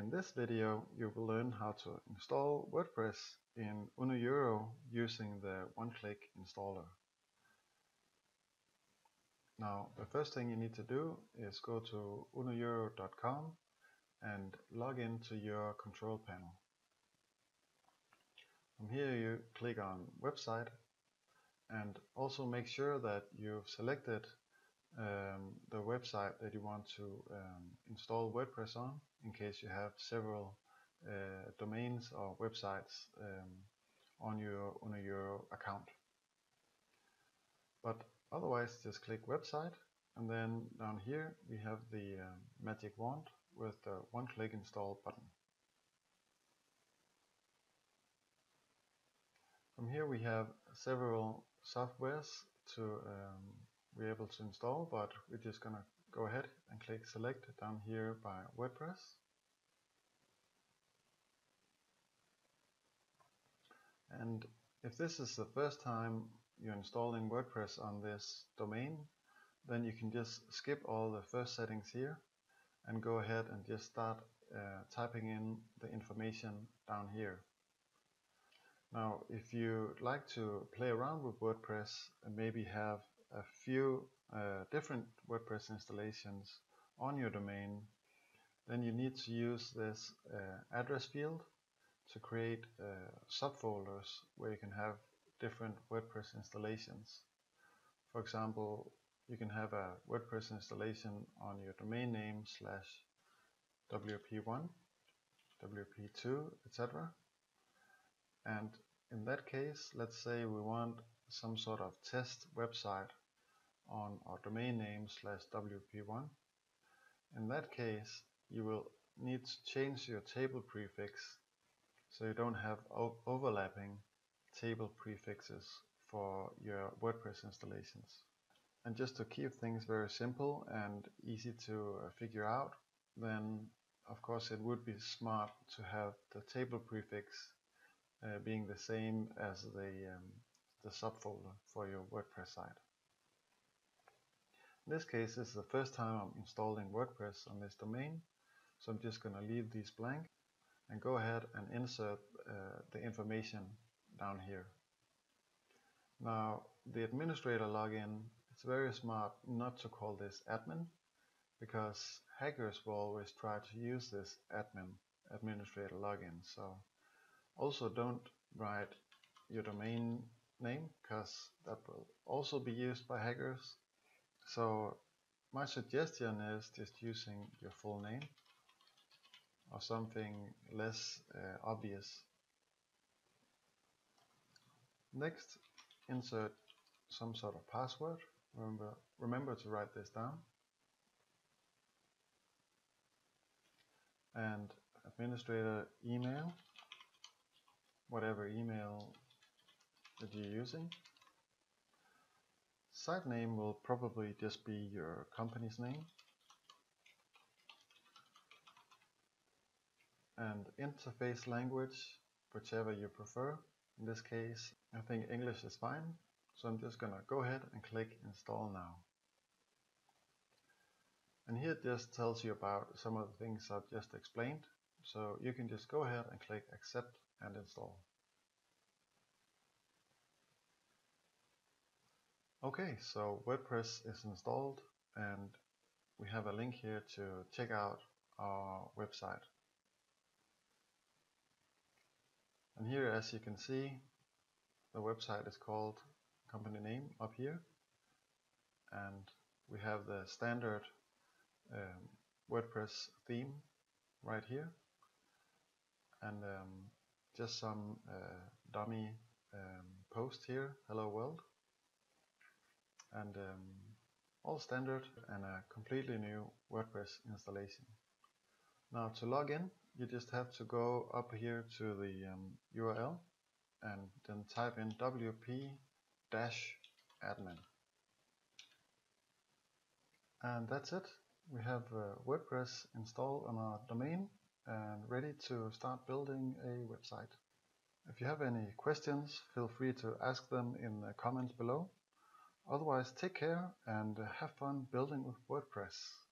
in this video you will learn how to install WordPress in Unoeuro using the one-click installer. Now the first thing you need to do is go to unoeuro.com and log into your control panel. From here you click on website and also make sure that you've selected the website that you want to install WordPress on, in case you have several domains or websites on your Unoeuro account. But otherwise just click website, and then down here we have the magic wand with the one-click install button. From here we have several softwares to be able to install, but we're just gonna go ahead and click select down here by WordPress. And if this is the first time you're installing WordPress on this domain, then you can just skip all the first settings here and go ahead and just start typing in the information down here. Now, if you like to play around with WordPress and maybe have a few different WordPress installations on your domain, then you need to use this address field to create subfolders where you can have different WordPress installations. For example, you can have a WordPress installation on your domain name / WP1, WP2, etc. And in that case, let's say we want some sort of test website on our domain name / WP1. In that case, you will need to change your table prefix so you don't have overlapping table prefixes for your WordPress installations. And just to keep things very simple and easy to figure out, then of course it would be smart to have the table prefix being the same as the subfolder for your WordPress site. In this case, this is the first time I'm installing WordPress on this domain, so I'm just going to leave these blank and go ahead and insert the information down here. Now, the administrator login, it's very smart not to call this admin, because hackers will always try to use this administrator login. So also don't write your domain name, because that will also be used by hackers. So my suggestion is just using your full name or something less obvious. Next, insert some sort of password. Remember to write this down. And administrator email, whatever email that you're using. Site name will probably just be your company's name. And interface language, whichever you prefer. In this case, I think English is fine. So I'm just gonna go ahead and click install now. And here it just tells you about some of the things I've just explained. So you can just go ahead and click accept and install. Okay, so WordPress is installed and we have a link here to check out our website. And here, as you can see, the website is called company name up here, and we have the standard WordPress theme right here, and just some dummy post here, hello world, and all standard and a completely new WordPress installation. Now to log in, you just have to go up here to the URL and then type in wp-admin. And that's it. We have WordPress installed on our domain and ready to start building a website. If you have any questions, feel free to ask them in the comments below. Otherwise, take care and have fun building with WordPress.